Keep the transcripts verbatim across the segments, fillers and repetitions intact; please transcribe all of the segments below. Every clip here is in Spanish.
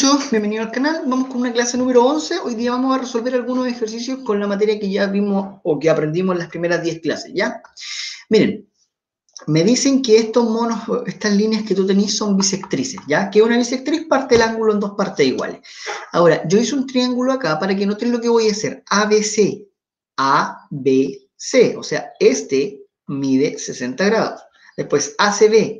muchachos, bienvenidos al canal. Vamos con una clase número once. Hoy día vamos a resolver algunos ejercicios con la materia que ya vimos o que aprendimos en las primeras diez clases, ¿ya? Miren, me dicen que estos monos, estas líneas que tú tenés son bisectrices, ¿ya? Que una bisectriz parte el ángulo en dos partes iguales. Ahora, yo hice un triángulo acá para que noten lo que voy a hacer. A B C, A B C, o sea, este mide sesenta grados. Después A C B,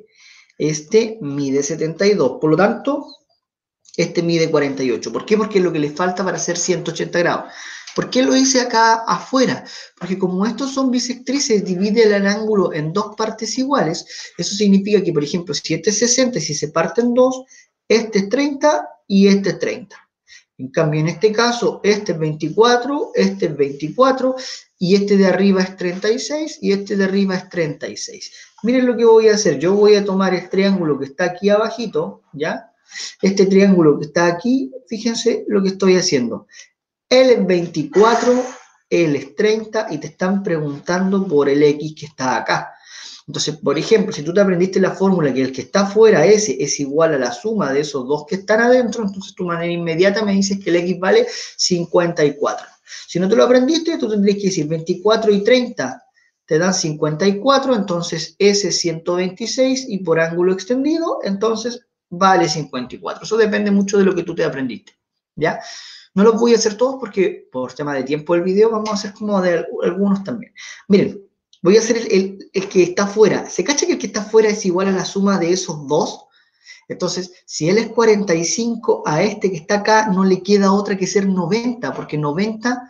este mide setenta y dos. Por lo tanto, este mide cuarenta y ocho. ¿Por qué? Porque es lo que le falta para hacer ciento ochenta grados. ¿Por qué lo hice acá afuera? Porque como estos son bisectrices, divide el ángulo en dos partes iguales. Eso significa que, por ejemplo, si este es sesenta y si se parte en dos, este es treinta y este es treinta. En cambio, en este caso, este es veinticuatro, este es veinticuatro, y este de arriba es treinta y seis, y este de arriba es treinta y seis. Miren lo que voy a hacer. Yo voy a tomar el triángulo que está aquí abajito, ¿ya? Este triángulo que está aquí, fíjense lo que estoy haciendo. Él es veinticuatro, él es treinta, y te están preguntando por el X que está acá. Entonces, por ejemplo, si tú te aprendiste la fórmula que el que está afuera, ese, es igual a la suma de esos dos que están adentro, entonces tu manera inmediata me dices que el X vale cincuenta y cuatro. Si no te lo aprendiste, tú tendrías que decir veinticuatro y treinta te dan cincuenta y cuatro, entonces ese es ciento veintiséis, y por ángulo extendido, entonces vale cincuenta y cuatro. Eso depende mucho de lo que tú te aprendiste, ¿ya? No los voy a hacer todos porque por tema de tiempo del video vamos a hacer como de algunos también. Miren, voy a hacer el, el, el que está afuera. ¿Se cacha que el que está afuera es igual a la suma de esos dos? Entonces, si él es cuarenta y cinco, a este que está acá no le queda otra que ser noventa, porque noventa,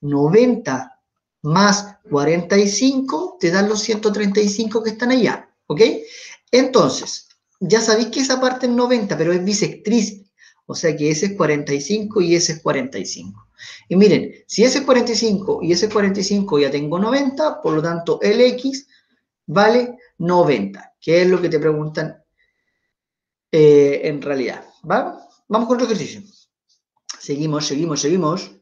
noventa más cuarenta y cinco te dan los ciento treinta y cinco que están allá, ¿ok? Entonces, ya sabéis que esa parte es noventa, pero es bisectriz, o sea que ese es cuarenta y cinco y ese es cuarenta y cinco. Y miren, si ese es cuarenta y cinco y ese es cuarenta y cinco, ya tengo noventa, por lo tanto el X vale noventa, que es lo que te preguntan eh, en realidad. ¿Va? Vamos con otro ejercicio. Seguimos, seguimos, seguimos.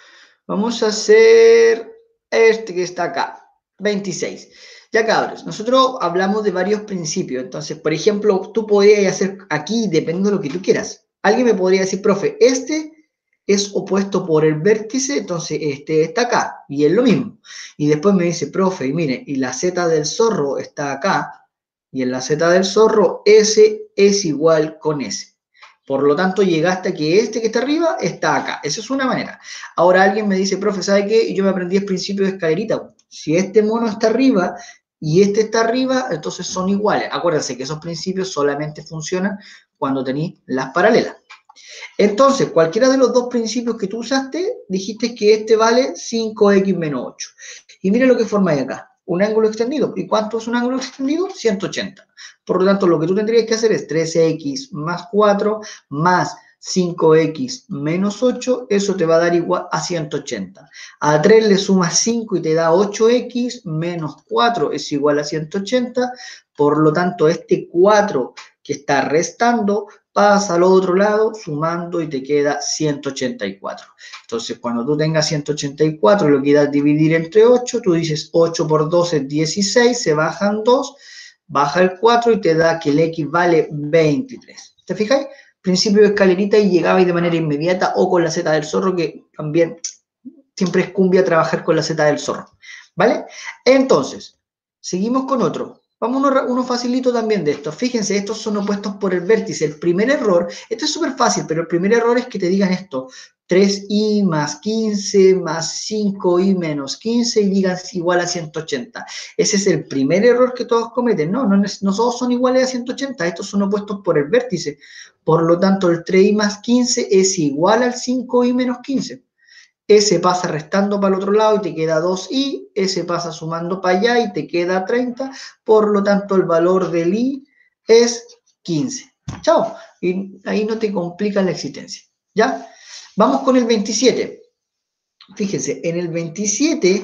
Vamos a hacer este que está acá, veintiséis. Ya cabros, nosotros hablamos de varios principios. Entonces, por ejemplo, tú podrías hacer aquí, depende de lo que tú quieras. Alguien me podría decir, profe, este es opuesto por el vértice, entonces este está acá, y es lo mismo. Y después me dice, profe, y mire, y la Z del zorro está acá, y en la Z del zorro, S es igual con S. Por lo tanto, llegaste a que este que está arriba está acá. Esa es una manera. Ahora alguien me dice, profe, ¿sabe qué? Yo me aprendí el principio de escalerita. Si este mono está arriba y este está arriba, entonces son iguales. Acuérdense que esos principios solamente funcionan cuando tenéis las paralelas. Entonces, cualquiera de los dos principios que tú usaste, dijiste que este vale cinco equis menos ocho. Y mira lo que formáis acá. Un ángulo extendido. ¿Y cuánto es un ángulo extendido? ciento ochenta. Por lo tanto, lo que tú tendrías que hacer es tres equis más cuatro más cinco equis menos ocho. Eso te va a dar igual a ciento ochenta. A tres le sumas cinco y te da ocho equis menos cuatro es igual a ciento ochenta. Por lo tanto, este cuatro que está restando pasa al otro lado sumando y te queda ciento ochenta y cuatro. Entonces, cuando tú tengas ciento ochenta y cuatro y lo quieras dividir entre ocho, tú dices ocho por dos es dieciséis, se bajan dos, baja el cuatro y te da que el X vale veintitrés. ¿Te fijáis? Principio de escalerita y llegabais de manera inmediata, o con la Z del zorro, que también siempre es cumbia trabajar con la Z del zorro. ¿Vale? Entonces, seguimos con otro. Vamos a uno, uno facilito también de estos. Fíjense, estos son opuestos por el vértice. El primer error, esto es súper fácil, pero el primer error es que te digan esto. tres i más quince más cinco i menos quince y digan igual a ciento ochenta. Ese es el primer error que todos cometen. No, no, no todos son iguales a ciento ochenta. Estos son opuestos por el vértice. Por lo tanto, el tres i más quince es igual al cinco i menos quince. S pasa restando para el otro lado y te queda dos i, S pasa sumando para allá y te queda treinta, por lo tanto el valor del i es quince. Chao, y ahí no te complica la existencia, ¿ya? Vamos con el veintisiete. Fíjense, en el veintisiete,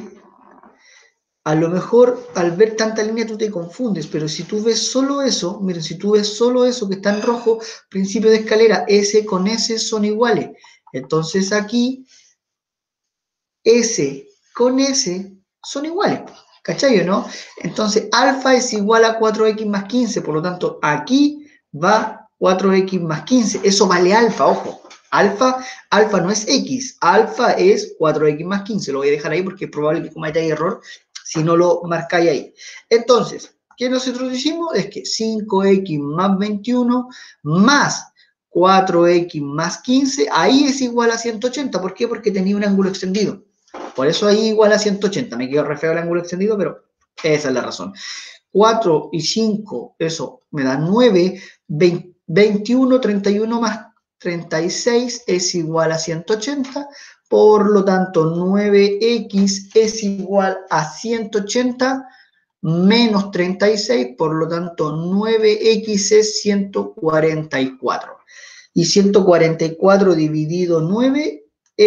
a lo mejor al ver tanta línea tú te confundes, pero si tú ves solo eso, miren, si tú ves solo eso que está en rojo, principio de escalera, S con S son iguales. Entonces aquí S con S son iguales, ¿cachai o no? Entonces, alfa es igual a cuatro equis más quince, por lo tanto, aquí va cuatro equis más quince. Eso vale alfa, ojo. Alfa, alfa no es x, alfa es cuatro equis más quince. Lo voy a dejar ahí porque es probable que cometáis error si no lo marcáis ahí. Entonces, ¿qué nosotros hicimos? Es que cinco equis más veintiuno más cuatro equis más quince, ahí es igual a ciento ochenta. ¿Por qué? Porque tenía un ángulo extendido. Por eso ahí igual a ciento ochenta. Me quedo re feo el ángulo extendido, pero esa es la razón. cuatro y cinco, eso me da nueve. veintiuno, treinta y uno más treinta y seis es igual a ciento ochenta. Por lo tanto, nueve equis es igual a ciento ochenta menos treinta y seis. Por lo tanto, nueve equis es ciento cuarenta y cuatro. Y ciento cuarenta y cuatro dividido nueve,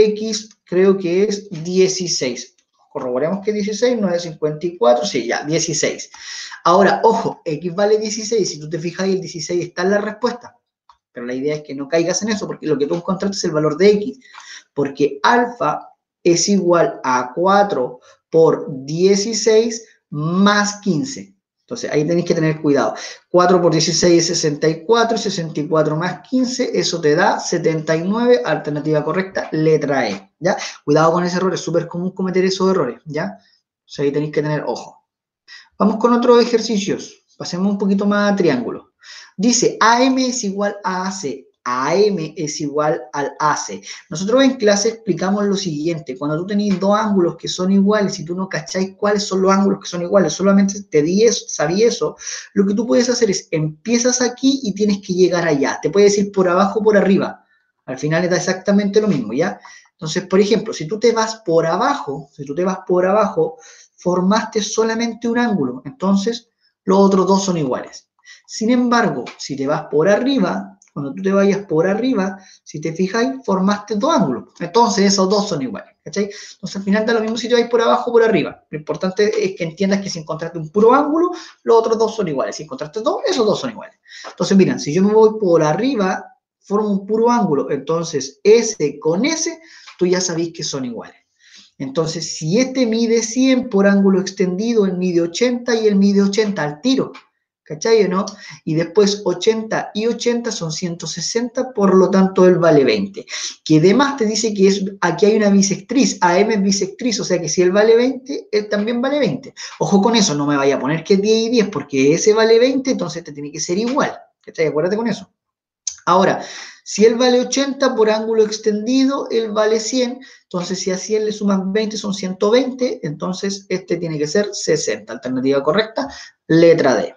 x creo que es dieciséis. Corroboremos que dieciséis, no es cincuenta y cuatro, sí, ya, dieciséis. Ahora, ojo, x vale dieciséis, si tú te fijas ahí, el dieciséis está en la respuesta. Pero la idea es que no caigas en eso, porque lo que tú encontraste es el valor de x. Porque alfa es igual a cuatro por dieciséis más quince. Entonces, ahí tenéis que tener cuidado. cuatro por dieciséis es sesenta y cuatro, sesenta y cuatro más quince, eso te da setenta y nueve, alternativa correcta, letra E, ¿ya? Cuidado con ese error, es súper común cometer esos errores, ¿ya? Entonces, ahí tenéis que tener ojo. Vamos con otros ejercicios. Pasemos un poquito más a triángulo. Dice, A M es igual a A C. A M es igual al A C. Nosotros en clase explicamos lo siguiente. Cuando tú tenés dos ángulos que son iguales y tú no cacháis cuáles son los ángulos que son iguales, solamente te di eso, sabí eso, lo que tú puedes hacer es, empiezas aquí y tienes que llegar allá. Te puedes ir por abajo o por arriba. Al final da exactamente lo mismo, ¿ya? Entonces, por ejemplo, si tú te vas por abajo, si tú te vas por abajo, formaste solamente un ángulo. Entonces, los otros dos son iguales. Sin embargo, si te vas por arriba, cuando tú te vayas por arriba, si te fijáis, formaste dos ángulos. Entonces, esos dos son iguales, ¿cachai? Entonces, al final da lo mismo si te vais por abajo o por arriba. Lo importante es que entiendas que si encontraste un puro ángulo, los otros dos son iguales. Si encontraste dos, esos dos son iguales. Entonces, miren, si yo me voy por arriba, formo un puro ángulo. Entonces, ese con ese, tú ya sabéis que son iguales. Entonces, si este mide cien por ángulo extendido, él mide ochenta y él mide ochenta al tiro. ¿Cachai o no? Y después ochenta y ochenta son ciento sesenta, por lo tanto él vale veinte. Que además te dice que es, aquí hay una bisectriz, A M es bisectriz, o sea que si él vale veinte, él también vale veinte. Ojo con eso, no me vaya a poner que es diez y diez, porque ese vale veinte, entonces este tiene que ser igual. ¿Cachai? Acuérdate con eso. Ahora, si él vale ochenta por ángulo extendido, él vale cien, entonces si a cien le suman veinte son ciento veinte, entonces este tiene que ser sesenta. Alternativa correcta, letra D.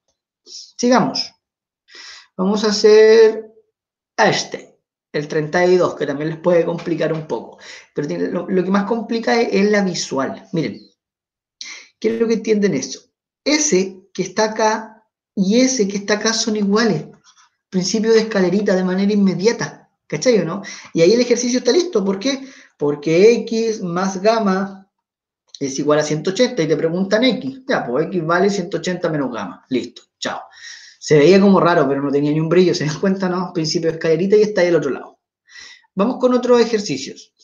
Sigamos. Vamos a hacer este, el treinta y dos, que también les puede complicar un poco. Pero tiene, lo, lo que más complica es, es la visual. Miren, quiero que entiendan esto. Ese que está acá y ese que está acá son iguales. Principio de escalerita de manera inmediata. ¿Cachai o no? Y ahí el ejercicio está listo. ¿Por qué? Porque x más gamma es igual a ciento ochenta y te preguntan x. Ya, pues x vale ciento ochenta menos gamma. Listo, chao. Se veía como raro, pero no tenía ni un brillo. ¿Se dan cuenta? No, principio de escalerita y está ahí del otro lado. Vamos con otros ejercicios.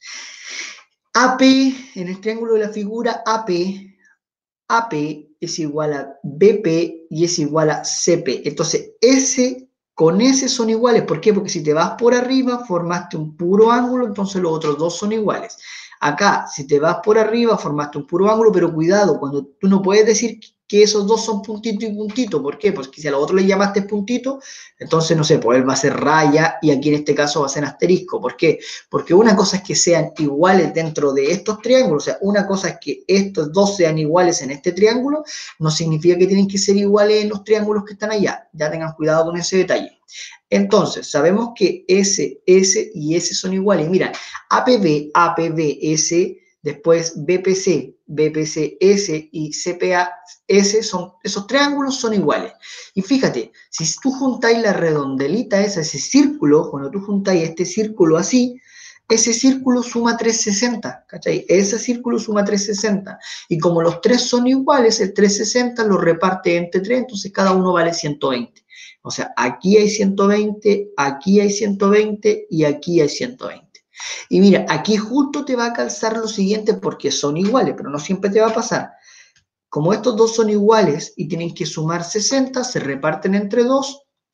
A P, en el triángulo de la figura A P, A P es igual a B P y es igual a C P. Entonces, S con S son iguales. ¿Por qué? Porque si te vas por arriba, formaste un puro ángulo, entonces los otros dos son iguales. Acá, si te vas por arriba, formaste un puro ángulo, pero cuidado, cuando tú no puedes decir que esos dos son puntito y puntito. ¿Por qué? Porque si a los otros le llamaste puntito, entonces, no sé, pues él va a ser raya y aquí en este caso va a ser asterisco. ¿Por qué? Porque una cosa es que sean iguales dentro de estos triángulos, o sea, una cosa es que estos dos sean iguales en este triángulo, no significa que tienen que ser iguales en los triángulos que están allá. Ya tengan cuidado con ese detalle. Entonces, sabemos que S, S y S son iguales. Mira, A P B, A P B, S, después B P C, B P C, S y C P A, S, son, esos triángulos son iguales. Y fíjate, si tú juntáis la redondelita esa, ese círculo, cuando tú juntáis este círculo así, ese círculo suma trescientos sesenta, ¿cachai? Ese círculo suma trescientos sesenta. Y como los tres son iguales, el trescientos sesenta lo reparte entre tres, entonces cada uno vale ciento veinte. O sea, aquí hay ciento veinte, aquí hay ciento veinte y aquí hay ciento veinte. Y mira, aquí justo te va a calzar lo siguiente porque son iguales, pero no siempre te va a pasar. Como estos dos son iguales y tienen que sumar sesenta, se reparten entre dos,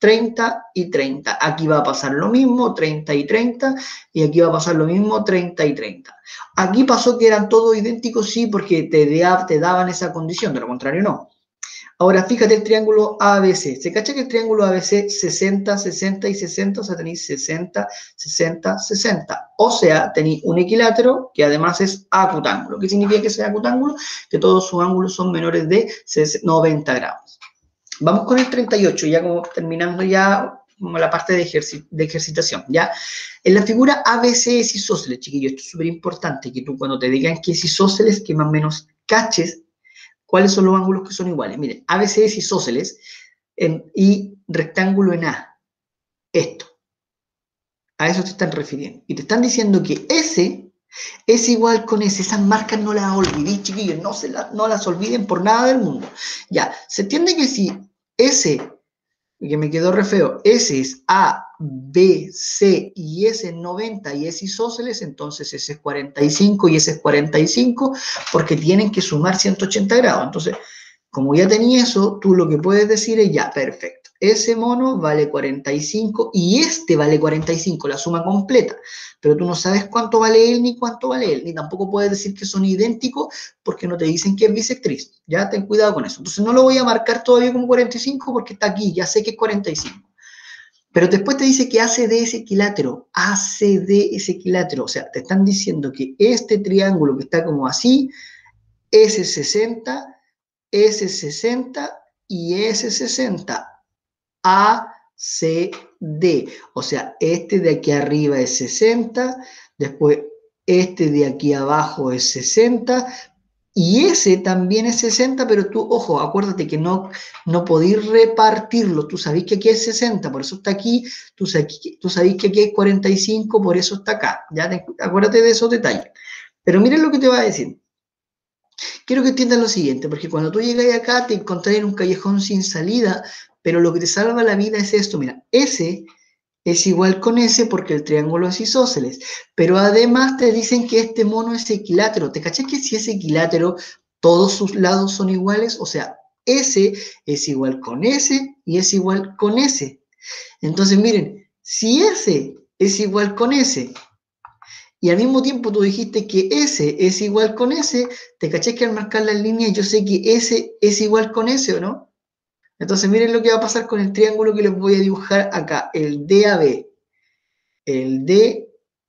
treinta y treinta. Aquí va a pasar lo mismo, treinta y treinta, y aquí va a pasar lo mismo, treinta y treinta. Aquí pasó que eran todos idénticos, sí, porque te, te daban esa condición, de lo contrario no. Ahora, fíjate el triángulo A B C. ¿Se cacha que el triángulo A B C sesenta, sesenta y sesenta? O sea, tenéis sesenta, sesenta, sesenta. O sea, tenéis un equilátero que además es acutángulo. ¿Qué significa que sea acutángulo? Que todos sus ángulos son menores de noventa grados. Vamos con el treinta y ocho, ya como terminando ya como la parte de, ejerci de ejercitación, ¿ya? En la figura A B C es isósceles, chiquillos. Esto es súper importante, que tú cuando te digan que es isósceles, que más o menos caches ¿cuáles son los ángulos que son iguales? Miren, A B C es isósceles en, y rectángulo en A. Esto. A eso te están refiriendo. Y te están diciendo que S es igual con S. Esas marcas no las olvidéis, chiquillos. No, se la, no las olviden por nada del mundo. Ya, se entiende que si S, que me quedó re feo, S es A, B, C y S es noventa y es isósceles, entonces S es cuarenta y cinco y S es cuarenta y cinco porque tienen que sumar ciento ochenta grados. Entonces, como ya tenía eso, tú lo que puedes decir es ya, perfecto. Ese mono vale cuarenta y cinco y este vale cuarenta y cinco, la suma completa. Pero tú no sabes cuánto vale él ni cuánto vale él. Ni tampoco puedes decir que son idénticos porque no te dicen que es bisectriz. Ya ten cuidado con eso. Entonces no lo voy a marcar todavía como cuarenta y cinco porque está aquí. Ya sé que es cuarenta y cinco. Pero después te dice que A C D es equilátero. A C D es equilátero. O sea, te están diciendo que este triángulo que está como así, S sesenta, S sesenta y S sesenta. A, C, D. O sea, este de aquí arriba es sesenta, después este de aquí abajo es sesenta, y ese también es sesenta, pero tú, ojo, acuérdate que no, no podéis repartirlo. Tú sabéis que aquí es sesenta, por eso está aquí. Tú sabéis, tú sabéis que aquí es cuarenta y cinco, por eso está acá. Ya te, acuérdate de esos detalles. Pero miren lo que te va a decir. Quiero que entiendan lo siguiente, porque cuando tú llegas acá te encontrás en un callejón sin salida, pero lo que te salva la vida es esto, mira, S es igual con S porque el triángulo es isósceles, pero además te dicen que este mono es equilátero. ¿Te caché que si es equilátero, todos sus lados son iguales? O sea, S es igual con S y es igual con S. Entonces, miren, si S es igual con S, y al mismo tiempo tú dijiste que S es igual con S, te caché que al marcar las líneas yo sé que S es igual con S, ¿o no? Entonces miren lo que va a pasar con el triángulo que les voy a dibujar acá, el D A B, el D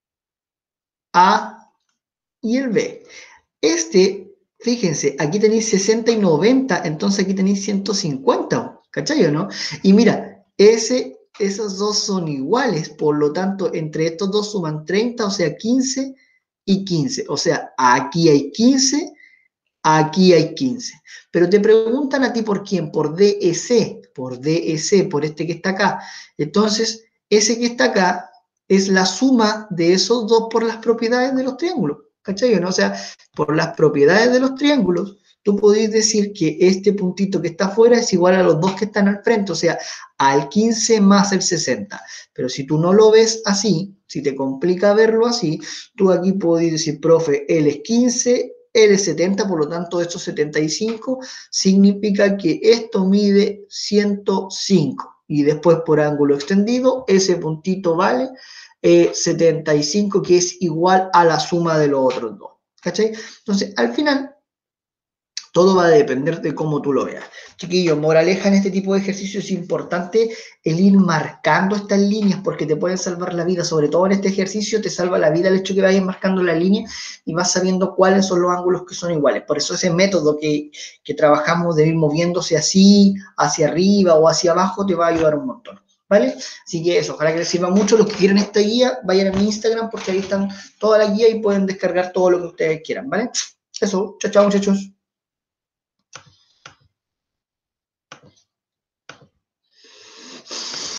A y el B. Este, fíjense, aquí tenéis sesenta y noventa, entonces aquí tenéis ciento cincuenta, ¿cachai o no? Y mira, ese, esos dos son iguales, por lo tanto, entre estos dos suman treinta, o sea, quince y quince. O sea, aquí hay quince, aquí hay quince. Pero te preguntan a ti por quién, por D E C, por D E C, por este que está acá. Entonces, ese que está acá es la suma de esos dos por las propiedades de los triángulos. ¿Cachai? ¿No? O sea, por las propiedades de los triángulos, tú podés decir que este puntito que está afuera es igual a los dos que están al frente, o sea, al quince más el sesenta. Pero si tú no lo ves así, si te complica verlo así, tú aquí podés decir, profe, él es quince, él es setenta, por lo tanto, estos setenta y cinco significa que esto mide ciento cinco. Y después por ángulo extendido, ese puntito vale Eh, setenta y cinco, que es igual a la suma de los otros dos. ¿Cachai? Entonces, al final, todo va a depender de cómo tú lo veas. Chiquillos, moraleja en este tipo de ejercicios es importante el ir marcando estas líneas porque te pueden salvar la vida. Sobre todo en este ejercicio te salva la vida el hecho que vayas marcando la línea y vas sabiendo cuáles son los ángulos que son iguales. Por eso ese método que, que trabajamos de ir moviéndose así, hacia arriba o hacia abajo, te va a ayudar un montón. ¿Vale? Así que eso, ojalá que les sirva mucho. Los que quieran esta guía, vayan a mi Instagram porque ahí están toda la guía y pueden descargar todo lo que ustedes quieran, ¿vale? Eso, chao, chao, muchachos.